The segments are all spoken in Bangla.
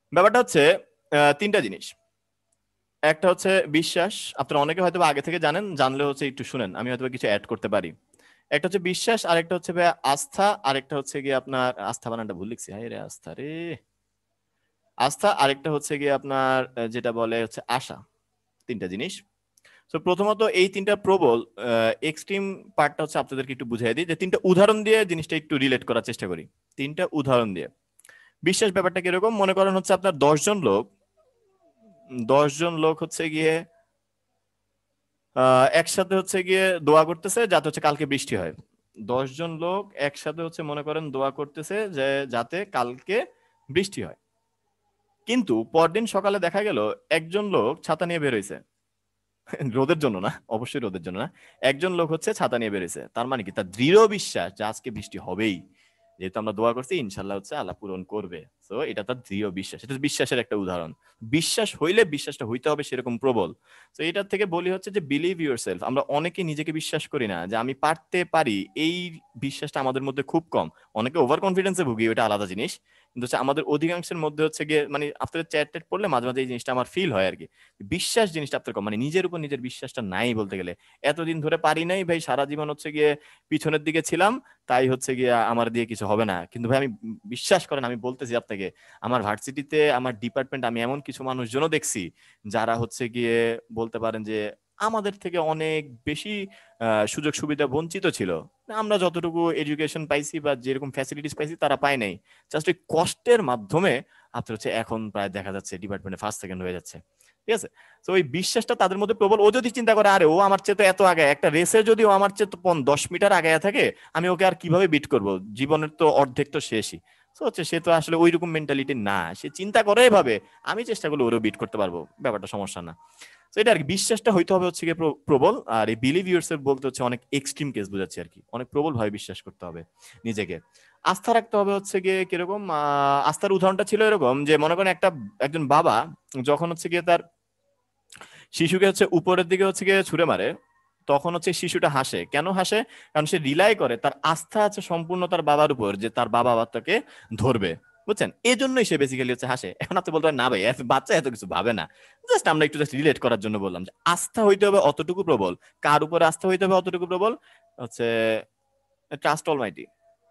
ব্যাপারটা হচ্ছে তিনটা জিনিস। একটা হচ্ছে বিশ্বাস, আপনারা অনেকে হয়তো আগে থেকে জানেন, জানলে হচ্ছে একটু শুনেন, আমি হয়তো কিছু অ্যাড করতে পারি। একটা হচ্ছে বিশ্বাস, আরেকটা হচ্ছে ভাই আস্থা, আরেকটা হচ্ছে গিয়ে আপনার আস্থা বানানটা ভুল লিখছি, হায় রে আস্থা রে, আস্থা, আরেকটা হচ্ছে গিয়ে আপনার যেটা বলে হচ্ছে আশা। তিনটা জিনিস। তো প্রথমত এই তিনটা প্রবল এক্সট্রিম পার্টটা হচ্ছে আপনাদেরকে একটু বুঝাই দিই, যে তিনটা উদাহরণ দিয়ে জিনিসটা একটু রিলেট করার চেষ্টা করি। তিনটা উদাহরণ দিয়ে। বিশ্বাস ব্যাপারটা কিরকম, মনে করেন হচ্ছে আপনার 10 জন লোক হচ্ছে গিয়ে একসাথে হচ্ছে গিয়ে দোয়া করতেছে যাতে হচ্ছে কালকে বৃষ্টি হয়। 10 জন লোক একসাথে হচ্ছে মনে করেন দোয়া করতেছে যে যাতে কালকে বৃষ্টি হয়। কিন্তু পরদিন সকালে দেখা গেল একজন লোক ছাতা নিয়ে বের হইছে। রোদের জন্য না, অবশ্যই রোদের জন্য না। একজন লোক হচ্ছে ছাতা নিয়ে বেরিয়েছে, তার মানে কি, তার দৃঢ় বিশ্বাস যে আজকে বৃষ্টি হবেই, যেহেতু আমরা দোয়া করছি ইনশাল্লাহ হচ্ছে আল্লাহ পূরণ করবে। তো এটা তার দৃঢ় বিশ্বাস, এটা বিশ্বাসের একটা উদাহরণ। বিশ্বাস হইলে বিশ্বাসটা হইতে হবে সেরকম প্রবল। তো এটার থেকে বলি হচ্ছে যে বিলিভ ইউর সেলফ। আমরা অনেকে নিজেকে বিশ্বাস করি না যে আমি পারতে পারি, এই বিশ্বাসটা আমাদের মধ্যে খুব কম। অনেকে ওভার কনফিডেন্সে ভুগি, ওটা আলাদা জিনিস। কিন্তু হচ্ছে আমাদের অধিকাংশের মধ্যে হচ্ছে গিয়ে মানে আপনাদের চ্যাট ট্যাট পড়লে মাঝে মাঝে এই জিনিসটা আমার ফিল হয় আর কি। বিশ্বাস জিনিসটা আপনার কম, মানে নিজের উপর নিজের বিশ্বাসটা নাই বলতে গেলে। এতদিন ধরে পারি নাই ভাই, সারা জীবন হচ্ছে গিয়ে পিছনের দিকে ছিলাম, তাই হচ্ছে গিয়ে আমার দিয়ে কিছু হবে না। কিন্তু ভাই আমি বিশ্বাস করেন, আমি বলতেছি আপনাকে, আমার ভার্সিটিতে আমার ডিপার্টমেন্ট আমি এমন কিছু মানুষজনও দেখছি যারা হচ্ছে গিয়ে বলতে পারেন যে আমাদের থেকে অনেক বেশি সুযোগ সুবিধা বঞ্চিত ছিল। আমরা যতটুকু এডুকেশন পাইছি বা যেরকম ফ্যাসিলিটিস পাইছি তারা পায় নাই। জাস্ট ওই কষ্টের মাধ্যমে আপনার হচ্ছে এখন প্রায় দেখা যাচ্ছে ডিপার্টমেন্টে ফার্স্ট সেকেন্ড হয়ে যাচ্ছে। ঠিক আছে। তো ওই বিশ্বাসটা তাদের মধ্যে প্রবল। ও যদি চিন্তা করে আরে ও আমার চেয়ে তো এত আগে, একটা রেসে যদি ও আমার চেয়ে তো 10 মিটার আগে থাকে, আমি ওকে আর কিভাবে বিট করব, জীবনের তো অর্ধেক তো শেষই। তো হচ্ছে সে তো আসলে ওইরকম মেন্টালিটি না, সে চিন্তা করে এভাবে, আমি চেষ্টা করলে ওরও বিট করতে পারবো, ব্যাপারটা সমস্যা না। তো এটা আর কি, বিশ্বাসটা হইতে হবে হচ্ছে গিয়ে প্রবল। আর এই বিলিভ ইউরসেলফ বলতে হচ্ছে অনেক এক্সট্রিম কেস বোঝাচ্ছি আর কি, অনেক প্রবল ভাবে বিশ্বাস করতে হবে নিজেকে। আস্থা রাখতে হবে হচ্ছে গিয়ে কিরকম, আস্থার উদাহরণটা ছিল এরকম যে মনে করেন একজন বাবা যখন হচ্ছে গিয়ে তার শিশুকে হচ্ছে উপরের দিকে হচ্ছে গিয়ে ছুঁড়ে মারে, তখন হচ্ছে শিশুটা হাসে। কেন হাসে? কারণ সে রিলাই করে, তার আস্থা আছে সম্পূর্ণ তার বাবার উপর, যে তার বাবা তাকে ধরবে। বুঝছেন, এই জন্যই সে বেসিক্যালি হচ্ছে হাসে। এখন আপনি বলতে পারেন না ভাই বাচ্চা এত কিছু ভাবে না, জাস্ট আমরা একটু জাস্ট রিলেট করার জন্য বললাম যে আস্থা হইতে হবে অতটুকু প্রবল। কার উপরে আস্থা হইতে হবে অতটুকু প্রবল? হচ্ছে ট্রাস্ট অলমাইটি।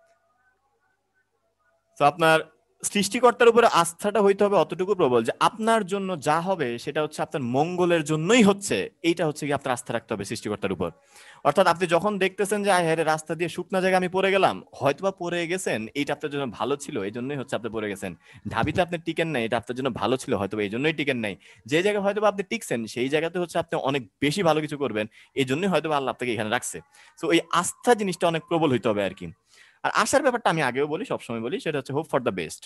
তো আপনার সৃষ্টিকর্তার উপরে আস্থাটা হইতে হবে অতটুকু প্রবল যে আপনার জন্য যা হবে সেটা হচ্ছে আপনার মঙ্গলের জন্যই হচ্ছে। এইটা হচ্ছে কি আপনার আস্থা রাখতে হবে সৃষ্টিকর্তার উপর। অর্থাৎ আপনি যখন দেখতেছেন যে হ্যাঁ রাস্তা দিয়ে শুকনা জায়গায় আমি পড়ে গেলাম, হয়তোবা পড়ে গেছেন এইটা আপনার জন্য ভালো ছিল, এই জন্যই হচ্ছে আপনি পড়ে গেছেন। ঢাবিতে আপনি টিকেন নাই, এটা আপনার জন্য ভালো ছিল, হয়তো এই জন্যই টিকেন নাই। যে জায়গায় হয়তোবা আপনি টিকছেন সেই জায়গাতে হচ্ছে আপনি অনেক বেশি ভালো কিছু করবেন, এই জন্যই হয়তো আল্লাহ আপনাকে এখানে রাখছে। তো এই আস্থা জিনিসটা অনেক প্রবল হইতে হবে আর কি। আর আশার ব্যাপারটা আমি আগেও বলি, সবসময় বলি, সেটা হচ্ছে হোপ ফর দ্য বেস্ট।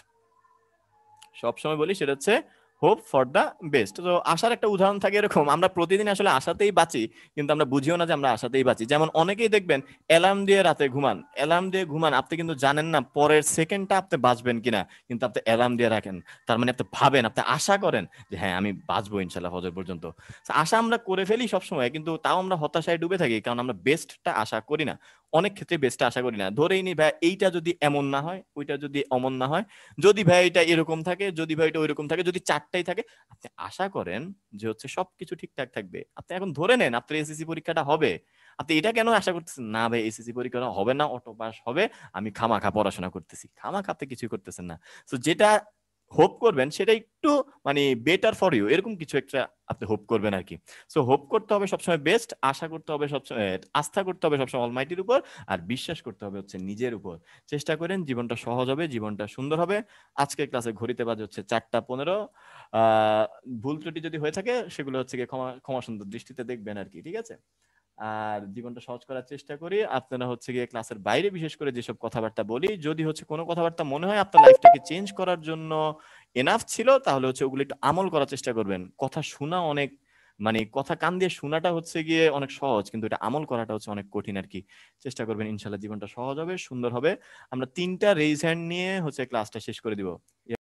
সবসময় বলি সেটা হচ্ছে হোপ ফর দ্য বেস্ট। তো আশার একটা উদাহরণ থাকে এরকম, আমরা প্রতিদিন আসলে আশাতেই বাঁচি, কিন্তু আমরা বুঝিও না যে আমরা আশাতেই বাঁচি। যেমন অনেকেই দেখবেন অ্যালার্ম দিয়ে রাতে ঘুমান, অ্যালার্ম দিয়ে ঘুমান, আপনি কিন্তু জানেন না পরের সেকেন্ডটা আপনি বাঁচবেন কিনা, কিন্তু আপনি অ্যালার্ম দিয়ে রাখেন। তার মানে আপনি ভাবেন, আপনি আশা করেন যে হ্যাঁ আমি বাঁচবো ইনশাল্লাহ ফজর পর্যন্ত। তো আশা আমরা করে ফেলি সবসময়, কিন্তু তাও আমরা হতাশায় ডুবে থাকি, কারণ আমরা বেস্টটা আশা করি না। অনেক ক্ষেত্রে বেস্টটা আশা করি না। ধরেই নি ভাই এইটা যদি এমন না হয়, ওইটা যদি অমন না হয়, যদি ভাই এটা এরকম থাকে, যদি ভাই এটা ওইরকম থাকে, যদি চারটাই থাকে, আপনি আশা করেন যে হচ্ছে সবকিছু ঠিকঠাক থাকবে। আপনি এখন ধরে নেন আপনার এসএসসি পরীক্ষাটা হবে, আপনি এটা কেন আশা করতেছেন না ভাই এসএসসি পরীক্ষাটা হবে না, অটো পাস হবে, আমি খামাখা পড়াশোনা করতেছি, খামাখা আপনি কিছুই করতেছেন না। তো যেটা হোপ করবেন সেটা একটু মানে বেটার ফর ইউ, এরকম কিছু একটা আপনি হোপ করবেন আর কি। সো হোপ করতে হবে সবসময় বেস্ট, আশা করতে হবে সবসময়, আস্থা করতে হবে সবসময় অলমাইটির উপর, আর বিশ্বাস করতে হবে হচ্ছে নিজের উপর। চেষ্টা করেন, জীবনটা সহজ হবে, জীবনটা সুন্দর হবে। আজকের ক্লাসে ঘড়িতে বাজে হচ্ছে 4টা 15। আহ ভুল ত্রুটি যদি হয়ে থাকে সেগুলো হচ্ছে গিয়ে ক্ষমা ক্ষমা সুন্দর দৃষ্টিতে দেখবেন আর কি, ঠিক আছে। আর জীবনটা সহজ করার চেষ্টা করি। আপনারা হচ্ছে গিয়ে ক্লাসের বাইরে বিশেষ করে যেসব কথাবার্তা বলি, যদি হচ্ছে কোনো কথাবার্তা মনে হয় আপনার লাইফটাকে চেঞ্জ করার জন্য এনাফ ছিল, তাহলে হচ্ছে ওগুলো একটু আমল করার চেষ্টা করবেন। কথা শোনা অনেক মানে কথা কান দিয়ে শোনাটা হচ্ছে গিয়ে অনেক সহজ, কিন্তু এটা আমল করাটা হচ্ছে অনেক কঠিন আর কি। চেষ্টা করবেন, ইনশাল্লাহ জীবনটা সহজ হবে, সুন্দর হবে। আমরা 3টা রেইজ হ্যান্ড নিয়ে হচ্ছে ক্লাসটা শেষ করে দিব।